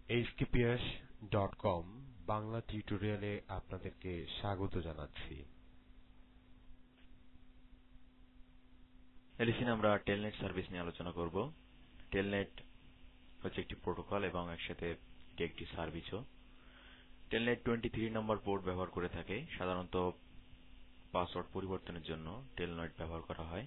hkps.com Bangla টিউটোরিয়ালে আপনাদেরকে স্বাগত জানাচ্ছি। এলিসিন আমরা টেলনেট সার্ভিস নিয়ে আলোচনা করব। টেলনেট হচ্ছে একটি প্রোটোকল এবং একসাথে এটি একটি সার্ভিসও। টেলনেট 23 নম্বর পোর্ট ব্যবহার করে থাকে। সাধারণত পাসওয়ার্ড পরিবর্তনের জন্য টেলনেট ব্যবহার করা হয়।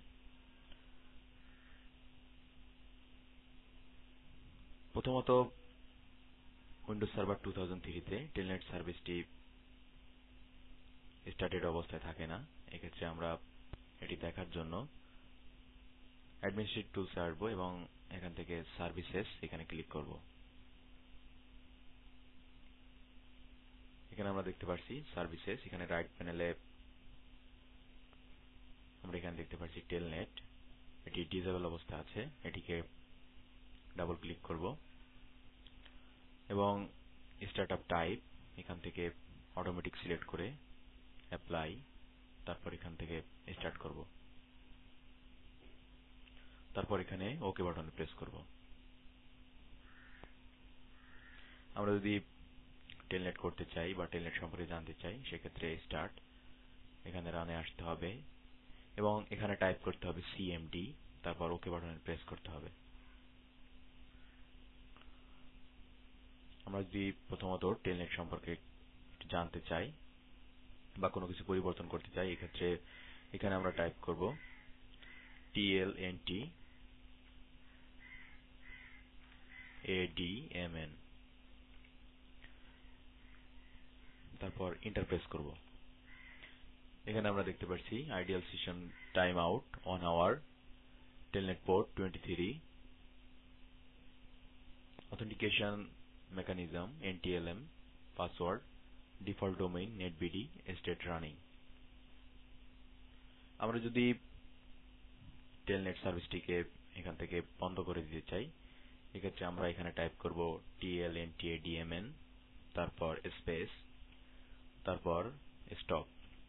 প্রথমত উইন্ডোজ সার্ভার 2003 তে টেলনেট সার্ভিসটি স্টার্টেড অবস্থায় থাকে না। এক্ষেত্রে আমরা এটি দেখার জন্য অ্যাডমিনিস্ট্রেটিভ টুলসে আসবো এবং এখান থেকে সার্ভিসেস এখানে ক্লিক করব। এখানে আমরা দেখতে পাচ্ছি সার্ভিসেস। এখানে রাইট প্যানেলে আমরা এখানে দেখতে পাচ্ছি টেলনেট। এটি ডিসেবল অবস্থা আছে। এটিকে ডাবল ক্লিক করব এবং স্টার্টআপ টাইপ এখান থেকে অটোমেটিক সিলেক্ট করে অ্যাপ্লাই, তারপর এখান থেকে স্টার্ট করব। তারপর এখানে ওকে বাটনে প্রেস করব। আমরা যদি টেলনেট করতে চাই বা টেলনেট সম্পর্কে জানতে চাই সেক্ষেত্রে স্টার্ট, এখানে রানে আসতে হবে এবং এখানে টাইপ করতে হবে সিএমডি, তারপর ওকে বাটনে প্রেস করতে হবে। আমরা যদি প্রথমত টেলনেট সম্পর্কে জানতে চাই বা কোনো কিছু পরিবর্তন করতে চাই এক্ষেত্রে এখানে আমরা টাইপ করব TLNT ADMN, তারপর এন্টার প্রেস করব। এখানে আমরা দেখতে পাচ্ছি ideal session time out 1 hour, telnet port 23, authentication mechanism NTLM, password default domain netbd, state running. আমরা যদি টেলনেট সার্ভিসটিকে এখান থেকে বন্ধ করে দিতে চাই এক্ষেত্রে আমরা এখানে টাইপ করব TLNTADMN, তারপর স্পেস, তারপর স্টপ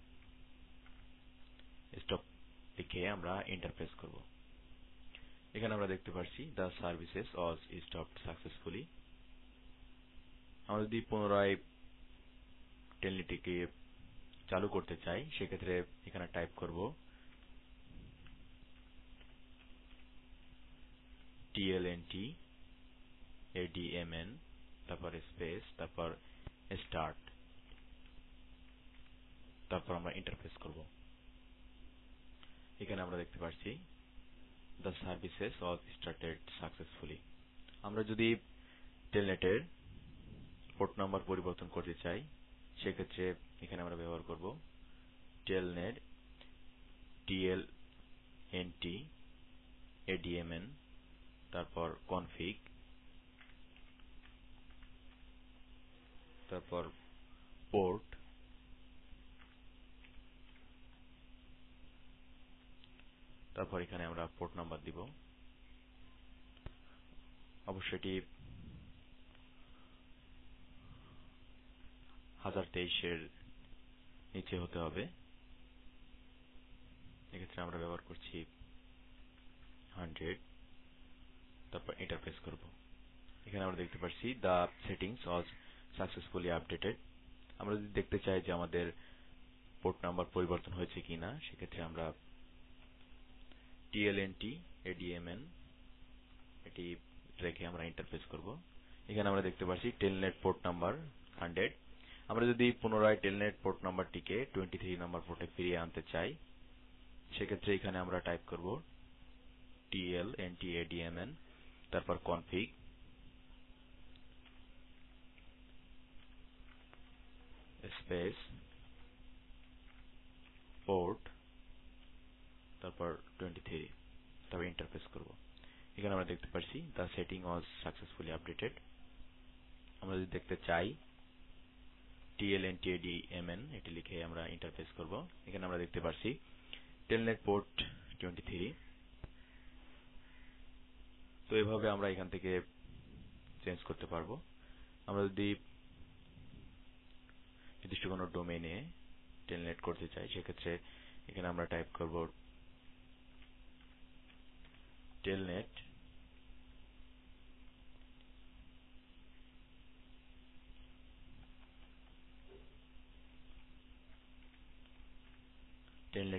লিখে আমরা এন্টার প্রেস করব। এখানে আমরা দেখতে পাচ্ছি the services was stopped successfully। আমরা যদি পুনরায় টেলনেটটিকে চালু করতে চাই সেক্ষেত্রে এখানে টাইপ করব TLNTADMN, তারপর স্পেস, তারপর স্টার্ট, তারপর আমরা এন্টার প্রেস করব। এখানে আমরা দেখতে পাচ্ছি the services was started successfully। আমরা যদি টেলনেটের পোর্ট নাম্বার পরিবর্তন করতে চাই সেক্ষেত্রে এখানে আমরা ব্যবহার করব টেলনেট TLNTADMN, তারপর কনফিগ, তারপর পোর্ট, তারপর এখানে আমরা পোর্ট নাম্বার দিব। অবশ্যই এটি 1023 এর নিচে হতে হবে। এক্ষেত্রে আমরা ব্যবহার করছি 100, তারপর এন্টার প্রেস করব। এখানে আমরা দেখতে পাচ্ছি the settings was successfully updated। আমরা যদি দেখতে চাই যে আমাদের পোর্ট নাম্বার পরিবর্তন হয়েছে কিনা সেক্ষেত্রে আমরা TLNTADMN এটি রেখে আমরা এন্টার প্রেস করব। এখানে আমরা দেখতে পাচ্ছি টেলনেট পোর্ট নাম্বার 100। আমরা যদি পুনরায় টেলনেট পোর্ট নাম্বারটিকে 23 নম্বর পোর্টে ফিরিয়ে আনতে চাই সেক্ষেত্রে এখানে আমরা টাইপ করব TLNTADMN, তারপর কনফিগ, স্পেস, পোর্ট, তারপর 23, তারপর এন্টার প্রেস করব। এখানে আমরা দেখতে পাচ্ছি the setting was successfully updated। আমরা যদি দেখতে চাই TLNTADMN এটি লিখে আমরা এন্টার প্রেস করব। এখানে আমরা দেখতে পাচ্ছি টেলনেট পোর্ট 23। তো এভাবে আমরা এখান থেকে চেঞ্জ করতে পারবো। আমরা যদি নির্দিষ্ট কোনো ডোমেইনে টেলনেট করতে চাই সেক্ষেত্রে এখানে আমরা টাইপ করব টেলনেট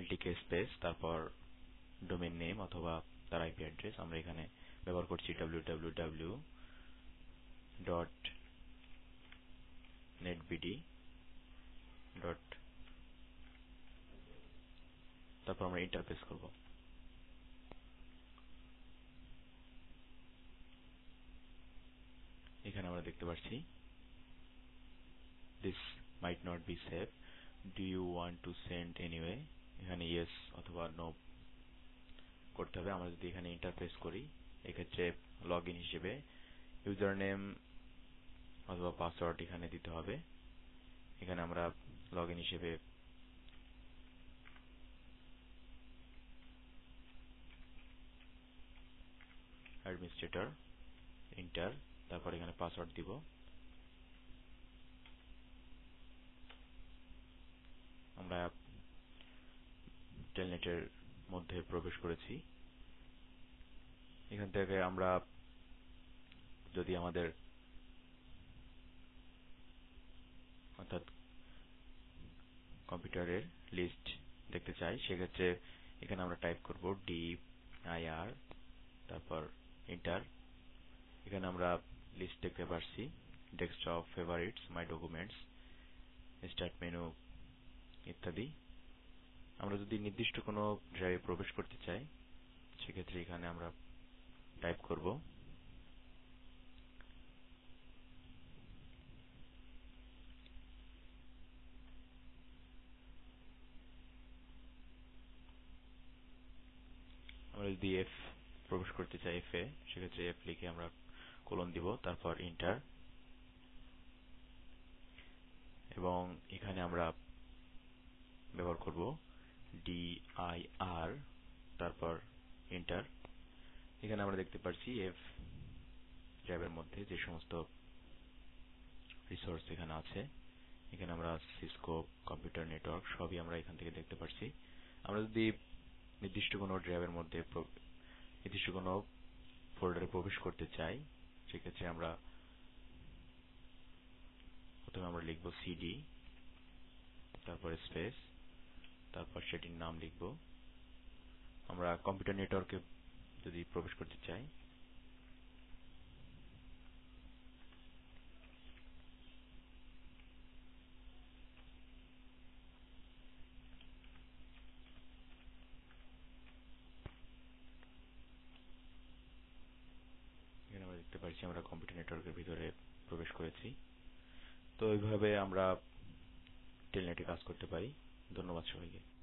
এলটিকে স্পেস তারপর ডোমেইন নেম অথবা তার আইপি অ্যাড্রেস। আমরা এখানে ব্যবহার করছি www.netbd. তারপর আমরা ইন্টারফেস করব। এখানে আমরা দেখতে পাচ্ছি this might not be safe, do you want to send anyway, এখানে yes অথবা no করতে হবে। আমরা যদি এখানে ইন্টারফেস করি এক্ষেত্রে লগইন হিসেবে ইউজার নেম অথবা পাসওয়ার্ড এখানে দিতে হবে। এখানে আমরা লগইন হিসেবে অ্যাডমিনিস্ট্রেটর ইন্টার, তারপর এখানে পাসওয়ার্ড দিব। আমরা টেলনেটের মধ্যে প্রবেশ করেছি। এখান থেকে আমরা যদি আমাদের অর্থাৎ কম্পিউটারের লিস্ট দেখতে চাই সেক্ষেত্রে এখানে আমরা টাইপ করব dir, তারপর এন্টার। এখানে আমরা লিস্ট দেখতে পাচ্ছি, desktop, favourites, my documents, start menu ইত্যাদি। আমরা যদি নির্দিষ্ট কোনো ড্রাইভে প্রবেশ করতে চাই সেক্ষেত্রে এখানে আমরা টাইপ করব আমরা যদি এফ প্রবেশ করতে চাই এফ এ, সেক্ষেত্রে এফ লিখে আমরা কোলন দিব, তারপর এন্টার। এবং এখানে আমরা ব্যবহার করব dir, তারপর এন্টার। এখানে আমরা দেখতে পাচ্ছি এফ ড্রাইভের মধ্যে যে সমস্ত রিসোর্স এখানে আছে, এখানে আমরা সিসকো, কম্পিউটার নেটওয়ার্ক সবই আমরা এখান থেকে দেখতে পাচ্ছি। আমরা যদি নির্দিষ্ট কোনো ড্রাইভের মধ্যে নির্দিষ্ট কোনো ফোল্ডারে প্রবেশ করতে চাই সেক্ষেত্রে আমরা প্রথমে আমরা লিখব সিডি, তারপর স্পেস, তারপর সেটির নাম লিখব। আমরা কম্পিউটার নেটওয়ার্কে যদি প্রবেশ করতে চাই এখানে আমরা দেখতে পাচ্ছি আমরা কম্পিউটার নেটওয়ার্কের ভিতরে প্রবেশ করেছি। তো এইভাবে আমরা টেলনেটে কাজ করতে পারি। ধন্যবাদ সবাইকে।